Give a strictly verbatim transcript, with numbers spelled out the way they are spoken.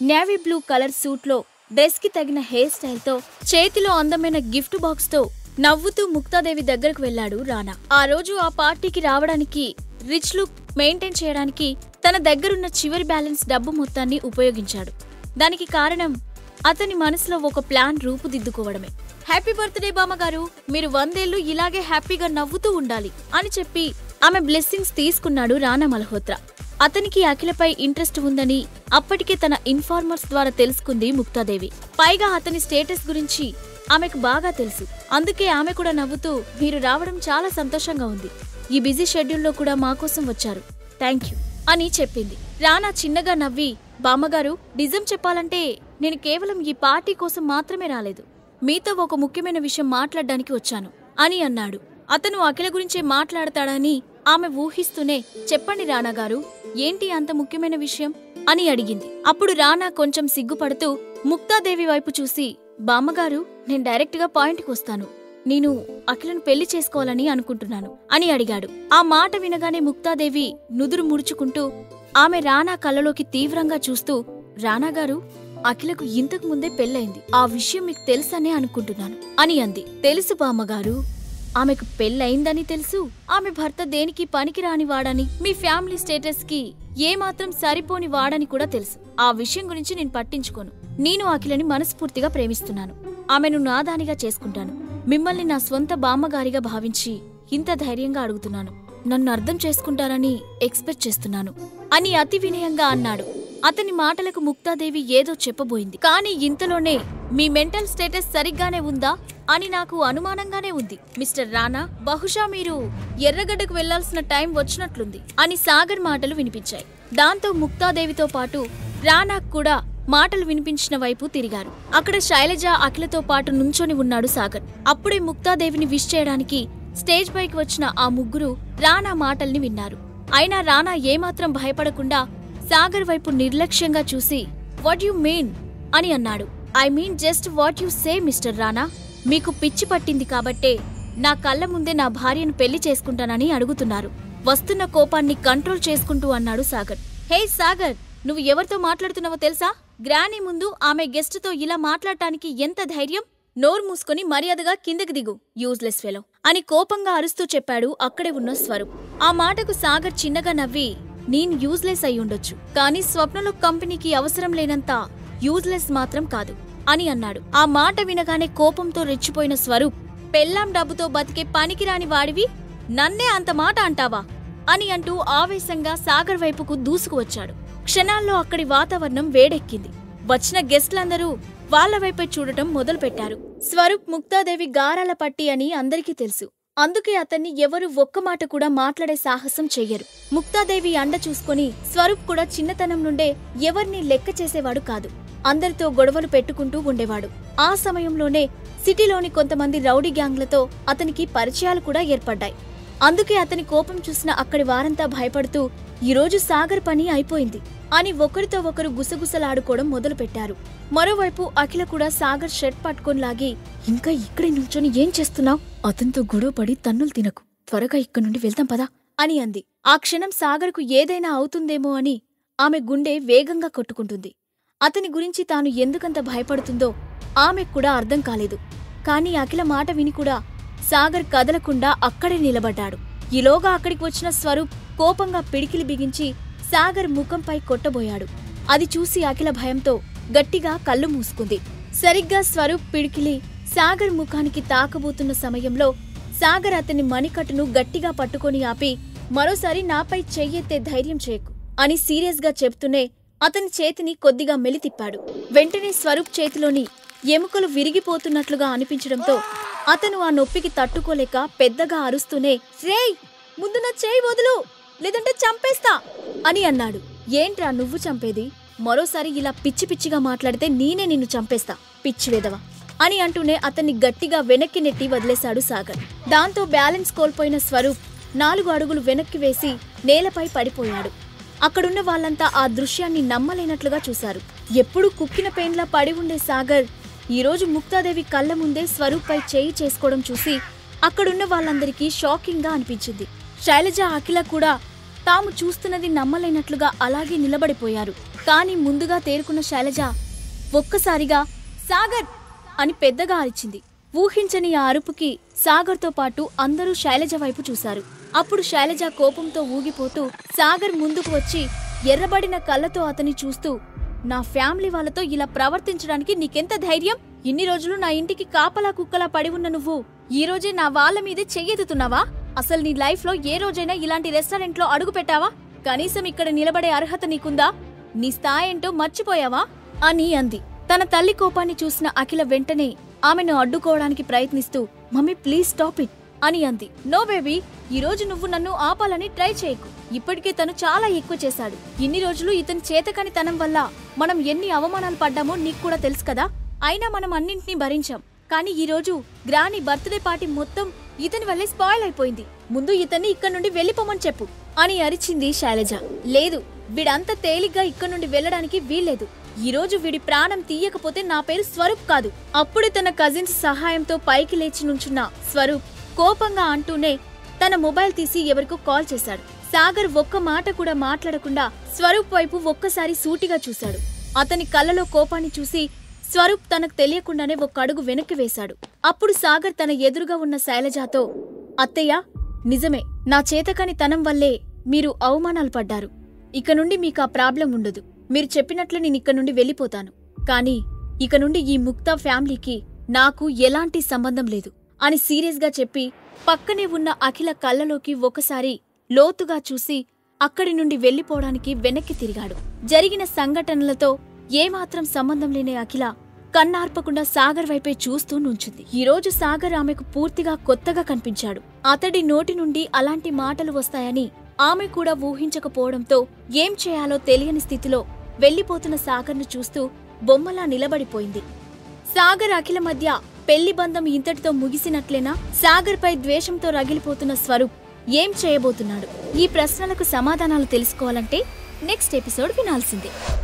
Navy blue colour suit లో dress కి తగిన హెయిర్ స్టైల్ తో చేతిలో అందమైన గిఫ్ట్ బాక్స్ తో నవ్వుతూ ముక్తాదేవి దగ్గరకు వెళ్లాడు రానా. ఆ రోజు ఆ పార్టీకి రావడానికి, రిచ్ లుక్ మెయింటైన్ చేయడానికి తన దగ్గరున్న చివరి బ్యాలెన్స్ డబ్బు మొత్తాన్ని ఉపయోగించాడు. దానికి కారణం అతని మనసులో ఒక ప్లాన్ రూపుదిద్దుకోవడమే. హ్యాపీ బర్త్డే బామ్మగారు, మీరు వందేళ్లు ఇలాగే హ్యాపీగా నవ్వుతూ ఉండాలి అని చెప్పి ఆమె బ్లెస్సింగ్స్ తీసుకున్నాడు రానా మల్హోత్రా. అతనికి అఖిలపై ఇంట్రెస్ట్ ఉందని అప్పటికే తన ఇన్ఫార్మర్స్ ద్వారా తెలుసుకుంది ముక్తాదేవి. పైగా అతని స్టేటస్ గురించి ఆమెకు బాగా తెలుసు. అందుకే ఆమె కూడా నవ్వుతూ, మీరు రావడం చాలా సంతోషంగా ఉంది, ఈ బిజీ షెడ్యూల్లో కూడా మా కోసం వచ్చారు, థ్యాంక్ యూ అని చెప్పింది. రానా చిన్నగా నవ్వి, బామ్మగారు, నిజం చెప్పాలంటే నేను కేవలం ఈ పార్టీ కోసం మాత్రమే రాలేదు, మీతో ఒక ముఖ్యమైన విషయం మాట్లాడడానికి వచ్చాను అని అన్నాడు. అతను అఖిల గురించే మాట్లాడతాడని ఆమె ఊహిస్తూనే, చెప్పండి రానా గారు, ఏంటి అంత ముఖ్యమైన విషయం అని అడిగింది. అప్పుడు రానా కొంచెం సిగ్గుపడుతూ ముక్తాదేవి వైపు చూసి, బామ్మగారు, నేను డైరెక్ట్ గా పాయింట్కి వస్తాను, నేను అఖిలను పెళ్లి చేసుకోవాలని అనుకుంటున్నాను అని అడిగాడు. ఆ మాట వినగానే ముక్తాదేవి నుదురు ముడుచుకుంటూ ఆమె రానా కళ్ళలోకి తీవ్రంగా చూస్తూ, రానాగారు, అఖిలకు ఇంతకు ముందే పెళ్ళైంది, ఆ విషయం మీకు తెలుసనే అనుకుంటున్నాను అని అంది. తెలుసు బామ్మగారు, ఆమెకు పెళ్ళయిందని తెలుసు, ఆమె భర్త దేనికి పనికిరాని వాడని, మీ ఫ్యామిలీ స్టేటస్ కి ఏమాత్రం సరిపోని వాడని కూడా తెలుసు. ఆ విషయం గురించి నేను పట్టించుకోను. నేను అఖిలని మనస్ఫూర్తిగా ప్రేమిస్తున్నాను, ఆమెను నాదానిగా చేసుకుంటాను, మిమ్మల్ని నా స్వంత బామ్మగారిగా భావించి ఇంత ధైర్యంగా అడుగుతున్నాను, నన్ను అర్థం చేసుకుంటారని ఎక్స్పెక్ట్ చేస్తున్నాను అని అతి వినయంగా అన్నాడు. అతని మాటలకు ముక్తాదేవి ఏదో చెప్పబోయింది. కాని ఇంతలోనే, మీ మెంటల్ స్టేటస్ సరిగ్గానే ఉందా అని నాకు అనుమానంగానే ఉంది మిస్టర్ రానా, బహుశా మీరు ఎర్రగడ్డకు వెళ్లాల్సిన టైం వచ్చినట్లుంది అని సాగర్ మాటలు వినిపించాయి. దాంతో ముక్తాదేవితో పాటు రానాకు కూడా మాటలు వినిపించిన వైపు తిరిగారు. అక్కడ శైలజ, అఖిలతో పాటు నుంచొని ఉన్నాడు సాగర్. అప్పుడే ముక్తాదేవిని విష్ చేయడానికి స్టేజ్ పైకి వచ్చిన ఆ ముగ్గురు రానా మాటల్ని విన్నారు. అయినా రానా ఏమాత్రం భయపడకుండా సాగర్ వైపు నిర్లక్ష్యంగా చూసి, వాట్ యు మీన్ అని అన్నాడు. I mean just what you say mister Rana, మీకు పిచ్చి పట్టింది కాబట్టే నా కళ్ళ ముందే నా భార్యను పెళ్లి చేసుకుంటానని అడుగుతున్నారు, వస్తున్న కోపాన్ని కంట్రోల్ చేసుకుంటూ అన్నాడు సాగర్. హే సాగర్, నువ్వు ఎవరితో మాట్లాడుతున్నావో తెలుసా? గ్రానీ ముందు ఆమె గెస్ట్తో ఇలా మాట్లాడటానికి ఎంత ధైర్యం? నోరు మూసుకొని మర్యాదగా కిందకి దిగు, యూజ్లెస్ ఫెలో అని కోపంగా అరుస్తూ చెప్పాడు అక్కడే ఉన్న స్వరూప్. ఆ మాటకు సాగర్ చిన్నగా నవ్వి, నేను యూజ్లెస్ అయ్యుండొచ్చు, కానీ స్వప్నలో కంపెనీకి అవసరం లేనంత యూజ్లెస్ మాత్రం కాదు అని అన్నాడు. ఆ మాట వినగానే కోపంతో రెచ్చిపోయిన స్వరూప్, పెళ్ళాం డబ్బుతో బతికే పనికిరాని వాడివి నన్నే అంత మాట అంటావా అని అంటూ ఆవేశంగా సాగర్ వైపుకు దూసుకువచ్చాడు. క్షణాల్లో అక్కడి వాతావరణం వేడెక్కింది. వచ్చిన గెస్ట్లందరూ వాళ్ల వైపే చూడటం మొదలుపెట్టారు. స్వరూప్ ముక్తాదేవి గారాల పట్టి అని అందరికీ తెలుసు. అందుకే అతన్ని ఎవరు ఒక్క మాట కూడా మాట్లాడే సాహసం చెయ్యరు. ముక్తాదేవి అండ చూసుకుని స్వరూప్ కూడా చిన్నతనం నుండే ఎవర్నీ లెక్క చేసేవాడు కాదు. అందరితో గొడవలు పెట్టుకుంటూ ఉండేవాడు. ఆ సమయంలోనే సిటీలోని కొంతమంది రౌడీ గ్యాంగ్లతో అతనికి పరిచయాలు కూడా ఏర్పడ్డాయి. అందుకే అతని కోపం చూసిన అక్కడి వారంతా భయపడుతూ, ఈరోజు సాగర్ పని అయిపోయింది అని ఒకరితో ఒకరు గుసగుసలాడుకోవడం మొదలుపెట్టారు. మరోవైపు అఖిల కూడా సాగర్ షర్ట్ పట్టుకొని లాగి, ఇంకా ఇక్కడే నుంచొని ఏం చేస్తున్నావు? అతనితో గొడవపడి తన్నులు తినకు, త్వరగా ఇక్కడి నుండి వెళ్తాం పదా అని అంది. ఆ క్షణం సాగర్కు ఏదైనా అవుతుందేమో అని ఆమె గుండె వేగంగా కొట్టుకుంటుంది. అతని గురించి తాను ఎందుకంత భయపడుతుందో ఆమెకు కూడా అర్థం కాలేదు. కాని అఖిల మాట విని కూడా సాగర్ కదలకుండా అక్కడే నిలబడ్డాడు. ఈలోగా అక్కడికి వచ్చిన స్వరూప్ కోపంగా పిడికిలి బిగించి సాగర్ ముఖంపై కొట్టబోయాడు. అది చూసి అఖిల భయంతో గట్టిగా కళ్ళు మూసుకుంది. సరిగ్గా స్వరూప్ పిడికిలి సాగర్ ముఖానికి తాకబోతున్న సమయంలో సాగర్ అతని మణికట్టును గట్టిగా పట్టుకొని ఆపి, మరోసారి నాపై చెయ్యెత్తే ధైర్యం చేయకు అని సీరియస్ గా చెప్తూనే అతని చేతిని కొద్దిగా మెలితిప్పాడు. వెంటనే స్వరూప్ చేతిలోని ఎముకలు విరిగిపోతున్నట్లుగా అనిపించడంతో అతను ఆ నొప్పికి తట్టుకోలేక పెద్దగా అరుస్తూనే, రేయ్, ముందు నా చేయి వదులు, లేదంటే చంపేస్తా అని అన్నాడు. ఏంట్రా నువ్వు చంపేది? మరోసారి ఇలా పిచ్చి పిచ్చిగా మాట్లాడితే నేనే నిన్ను చంపేస్తా, పిచ్చివేదవా అని అంటూనే అతన్ని గట్టిగా వెనక్కి నెట్టి వదిలేశాడు సాగర్. దాంతో బ్యాలెన్స్ కోల్పోయిన స్వరూప్ నాలుగు అడుగులు వెనక్కి వేసి నేలపై పడిపోయాడు. అక్కడున్న వాళ్లంతా ఆ దృశ్యాన్ని నమ్మలేనట్లుగా చూశారు. ఎప్పుడూ కుక్కిన పెయిన్లా పడి ఉండే సాగర్ ఈరోజు ముక్తాదేవి కళ్ల ముందే స్వరూప్ పై చేయి చేసుకోవడం చూసి అక్కడున్న వాళ్ళందరికీ షాకింగ్ గా అనిపించింది. శైలజ, అఖిల కూడా తాము చూస్తున్నది నమ్మలేనట్లుగా అలాగే నిలబడిపోయారు. కానీ ముందుగా తేరుకున్న శైలజ ఒక్కసారిగా సాగర్ అని పెద్దగా అరిచింది. ఊహించని ఆ అరుపుకి సాగర్తో పాటు అందరూ శైలజ వైపు చూశారు. అప్పుడు శైలజ కోపంతో ఊగిపోతూ సాగర్ ముందుకు వచ్చి ఎర్రబడిన కళ్ళతో అతన్ని చూస్తూ, నా ఫ్యామిలీ వాళ్ళతో ఇలా ప్రవర్తించడానికి నీకెంత ధైర్యం? ఇన్ని రోజులు నా ఇంటికి కాపలా కుక్కలా పడి ఉన్న నువ్వు ఈ రోజే నా వాళ్ళ మీదే చెయ్యెత్తుతున్నావా? అసలు నీ లైఫ్ లో ఏ రోజైనా ఇలాంటి రెస్టారెంట్ లో అడుగు పెట్టావా? కనీసం ఇక్కడ నిలబడే అర్హత నీకుందా? నీ స్థాయేంటో మర్చిపోయావా అని అంది. తన తల్లి కోపాన్ని చూసిన అఖిల వెంటనే ఆమెను అడ్డుకోవడానికి ప్రయత్నిస్తూ, మమ్మీ ప్లీజ్ స్టాప్ ఇట్ అని అంది. నో బేబీ, ఈ రోజు నువ్వు నన్ను ఆపాలని ట్రై చేయకు. ఇప్పటికే తను చాలా ఎక్కువ చేశాడు. ఇన్ని రోజులు ఇతని చేతకాని తనం వల్ల మనం ఎన్ని అవమానాలు పడ్డామో నీకు కూడా తెలుసు కదా. అయినా మనం అన్నింటినీ భరించాం. కానీ ఈ రోజు గ్రాని బర్త్డే పార్టీ మొత్తం ఇతని వల్లే స్పాయిల్ అయిపోయింది. ముందు ఇతన్ని ఇక్కడి నుండి వెళ్లిపోమని చెప్పు అని అరిచింది శైలజ. లేదు, వీడంత తేలిగ్గా ఇక్కడి నుండి వెళ్లడానికి వీల్లేదు. ఈ రోజు వీడి ప్రాణం తీయకపోతే నా పేరు స్వరూప్ కాదు. అప్పుడు తన కజిన్స్ సహాయంతో పైకి లేచి నుంచున్న స్వరూప్ కోపంగా అంటూనే తన మొబైల్ తీసి ఎవరికో కాల్ చేశాడు. సాగర్ ఒక్క మాట కూడా మాట్లాడకుండా స్వరూప్ వైపు ఒక్కసారి సూటిగా చూశాడు. అతని కళ్ళలో కోపాన్ని చూసి స్వరూప్ తనకు తెలియకుండానే ఒక్క అడుగు వెనక్కి వేశాడు. అప్పుడు సాగర్ తన ఎదురుగా ఉన్న శైలజతో, అత్తయ్య, నిజమే, నా చేతకాని తనం వల్లే మీరు అవమానాలు పడ్డారు. ఇక నుండి మీకు ఆ ప్రాబ్లం ఉండదు. మీరు చెప్పినట్లు నేను ఇక నుండి వెళ్ళిపోతాను. కానీ ఇక నుండి ఈ ముక్తా ఫ్యామిలీకి నాకు ఎలాంటి సంబంధం లేదు అని సీరియస్ గా చెప్పి పక్కనే ఉన్న అఖిల కళ్ళలోకి ఒకసారి లోతుగా చూసి అక్కడి నుండి వెళ్లిపోవడానికి వెనక్కి తిరిగాడు. జరిగిన సంఘటనలతో ఏమాత్రం సంబంధం లేని అఖిల కన్నార్పకుండా సాగర్ వైపే చూస్తూ నుంచుంది. ఈరోజు సాగర్ ఆమెకు పూర్తిగా కొత్తగా కనిపించాడు. అతడి నోటి నుండి అలాంటి మాటలు వస్తాయని ఆమె కూడా ఊహించకపోవడంతో ఏం చేయాలో తెలియని స్థితిలో వెళ్లిపోతున్న సాగర్ను చూస్తూ బొమ్మలా నిలబడిపోయింది. సాగర్ అఖిల మధ్య పెళ్లి బంధం ఇంతటితో ముగిసినట్లేనా? సాగర్ పై ద్వేషంతో రగిలిపోతున్న స్వరూప్ ఏం చేయబోతున్నాడు? ఈ ప్రశ్నలకు సమాధానాలు తెలుసుకోవాలంటే నెక్స్ట్ ఎపిసోడ్ వినాల్సిందే.